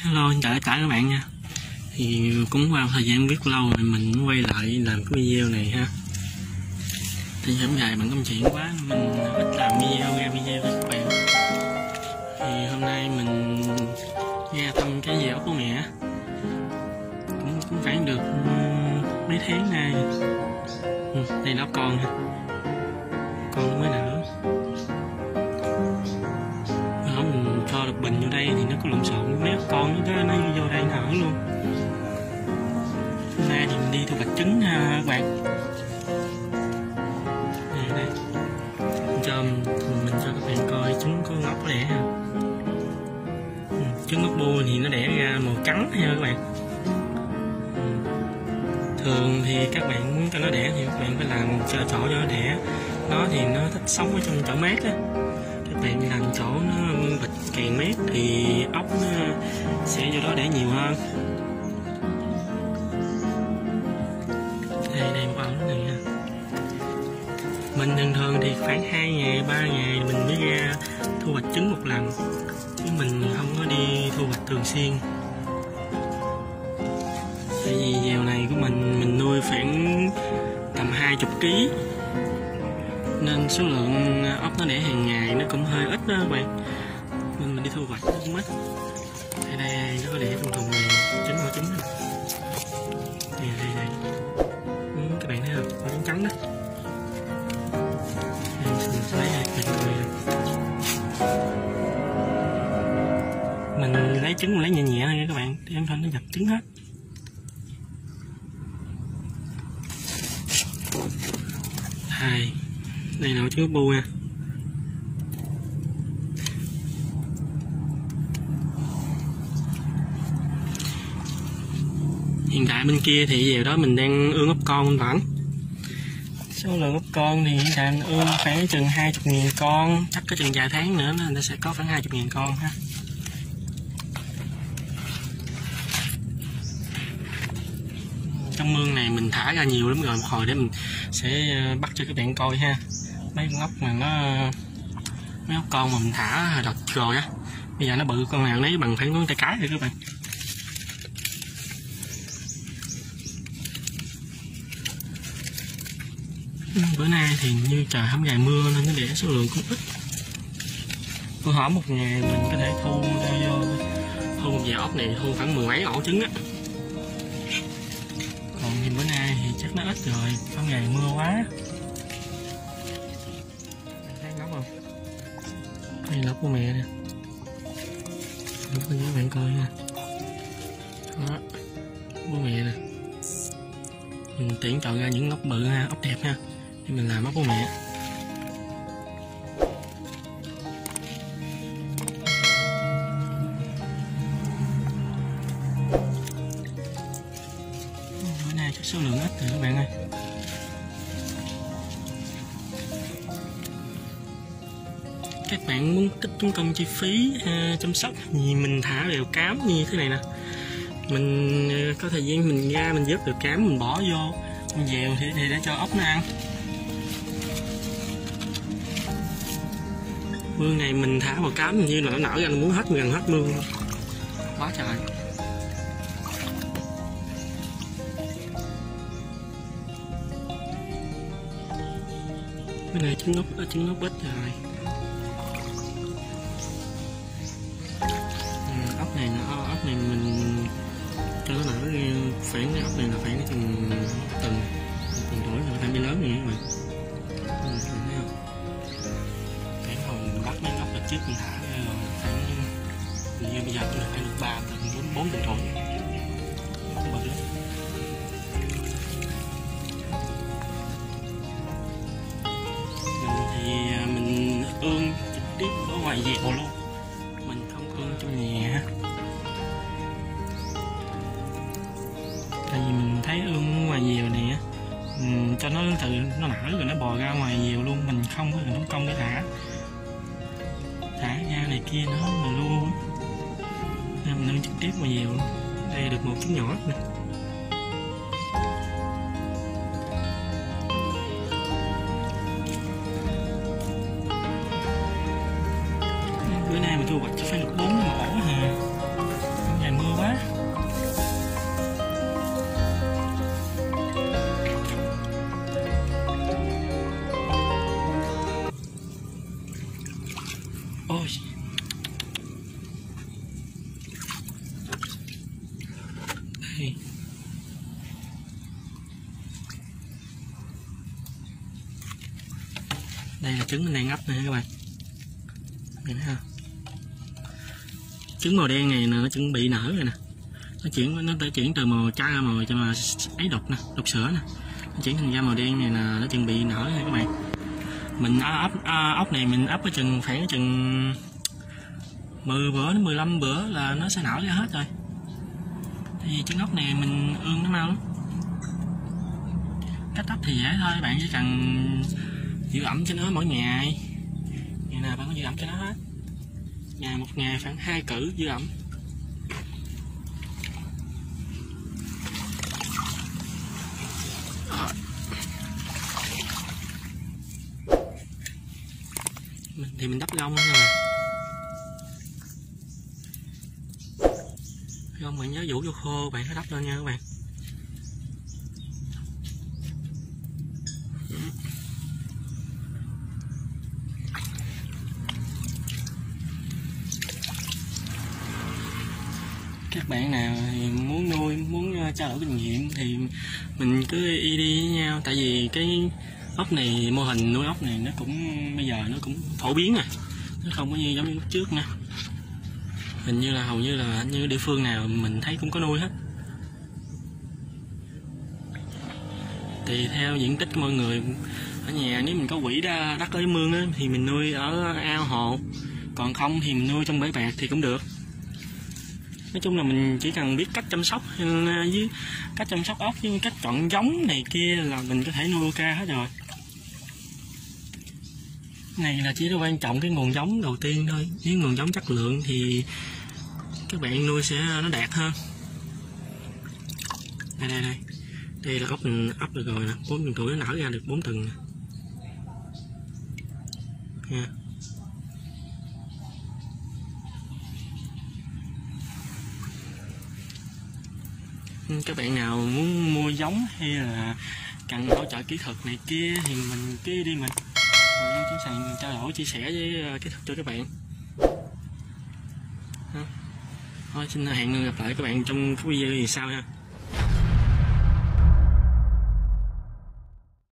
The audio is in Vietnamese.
Hello, xin chào tất cả các bạn nha. Thì cũng qua một thời gian biết lâu rồi mình quay lại làm cái video này ha. Thì hôm nay bạn công chuyện quá mình ít làm ra video với các bạn. Thì hôm nay mình ra thăm cái dẻ của mẹ. Cũng phải được mấy tháng nay. Đây là con ha. Con mới nở. Mình cho được bình vô đây thì nó có lộn xộn, mấy con nó vô đây nở luôn. Hôm nay thì mình đi thu hoạch trứng ha các bạn. Đây mình cho các bạn coi trứng có ngóc đẻ ha. Trứng ngóc bua thì nó đẻ ra màu trắng ha các bạn. Thường thì các bạn muốn cho nó đẻ thì các bạn phải làm cho chỗ cho nó đẻ. Nó thì nó thích sống ở trong chỗ mát á. Các bạn làm chỗ nó bịch càng mát thì ốc nó sẽ vô đó đẻ nhiều hơn. Đây một ống này nha. Mình thường thì khoảng 2 ngày 3 ngày mình mới ra thu hoạch trứng một lần, chứ mình không có đi thu hoạch thường xuyên. Tại vì dèo này của mình nuôi khoảng tầm 20 kg nên số lượng ốc nó đẻ hàng ngày nó cũng hơi ít đó các bạn, nên mình đi thu hoạch nó cũng ít. Đây nó có đẻ trong thùng này, trứng của trứng này. Đây. Các bạn thấy không, có trứng trắng đó. Mình lấy trứng, mình lấy nhẹ nhẹ thôi nha các bạn, để em nó dập trứng hết. Đây là trứng bu nha. Hiện tại bên kia thì giờ đó mình đang ương ốc con bên vẫn. Số lượng ốc con thì hiện tại ương khoảng chừng 20.000 con, chắc có chừng vài tháng nữa nó sẽ có khoảng 20.000 con ha. Trong mương này mình thả ra nhiều lắm rồi, một hồi để mình sẽ bắt cho các bạn coi ha. Mấy con ốc mà mấy ốc con mà mình thả đợt rồi á, bây giờ nó bự con nào lấy bằng khoảng ngón tay cái rồi các bạn. Bữa nay thì như trời không ngày mưa nên nó đẻ số lượng cũng ít. Bữa hổm một ngày mình có thể thu một vài ốc này thu khoảng 10 mấy ổ trứng á. Còn thì bữa nay thì chắc nó ít rồi, không ngày mưa quá. Thấy ngốc không? Đây là ốc của mẹ nè. Ốc cho các bạn coi nha. Đó, bố mẹ nè. Mình tuyển chọn ra những ốc bự ha, ốc đẹp ha, để mình làm ốc của mẹ. Bữa nay chắc số lượng ít rồi các bạn ơi. Các bạn muốn tích tốn công chi phí chăm sóc thì mình thả bèo cám như thế này nè. Mình có thời gian mình ra mình vớt bèo cám mình bỏ vô con dèo thì để cho ốc nó ăn. Mương này mình thả bèo cám như là nó nở ra, nó muốn gần hết mương quá trời. Cái này trứng ốc ít rồi. Ốc này mình cho nó nở ra khoảng, cái ốc này là khoảng chừng tuần tuổi rồi, phải bị lớn rồi các bạn. Thấy không? Cái hồi mình bắt mấy ốc là trước mình thả ra rồi khoảng như bây giờ cũng được khoảng 3 tuần 4 tuần tuổi. Bự lắm. Mình ương trực tiếp ở ngoài dèo luôn, mình không ương trong nhà. Tại vì mình thấy ương ngoài dèo này á, cho nó tự nó nở rồi nó bò ra ngoài dèo luôn, mình không có cần tốn công để thả ra này kia nó mà luôn. Nên mình ương trực tiếp ngoài dèo luôn. Đây được một trứng nhỏ nè. Bữa nay mình thu hoạch chắc phải được 4 ổ ha. Ngày Đây là trứng mình đang ấp nè các bạn. Nhìn thấy không? Trứng màu đen này nó chuẩn bị nở rồi nè. Nó chuyển từ màu cha màu cho mà ấy đục nè, đục sữa nè. Nó chuyển thành ra màu đen này là nó chuẩn bị nở rồi các bạn. Mình ốc này mình ấp ở khoảng chừng 10 bữa đến 15 bữa là nó sẽ nở ra hết rồi. Thì trứng ốc này mình ương nó mau lắm. Cách ấp thì dễ thôi, bạn chỉ cần giữ ẩm cho nó mỗi ngày. Ngày nào bạn có giữ ẩm cho nó hết. Một ngày khoảng 2 cử giữ ẩm. Mình đắp lông nha bạn. Lông bạn nhớ vũ cho khô bạn có đắp lên nha các bạn. Các bạn nào thì muốn nuôi, muốn trao đổi kinh nghiệm thì mình cứ đi với nhau. Tại vì cái ốc này, mô hình nuôi ốc này nó cũng bây giờ nó cũng phổ biến rồi, nó không có như giống như lúc trước nữa. Hình như là hầu như là như địa phương nào mình thấy cũng có nuôi hết. Tùy theo diện tích của mọi người. Ở nhà nếu mình có quỹ đất ở mương á, thì mình nuôi ở ao hồ, còn không thì mình nuôi trong bể bạc thì cũng được. Nói chung là mình chỉ cần biết cách chăm sóc với cách chăm sóc ốc với cách chọn giống này kia là mình có thể nuôi ok hết rồi. Này là chỉ là quan trọng cái nguồn giống đầu tiên thôi. Nếu nguồn giống chất lượng thì các bạn nuôi sẽ nó đạt hơn. Đây là ốc mình ấp được rồi nè, 4 tuần tuổi nó nở ra được 4 tuần nha. Các bạn nào muốn mua giống hay là cần hỗ trợ kỹ thuật này kia thì mình cứ đi mình sẵn sàng trao đổi chia sẻ với kỹ thuật cho các bạn. Thôi xin hẹn gặp lại các bạn trong cái video thì sau ha.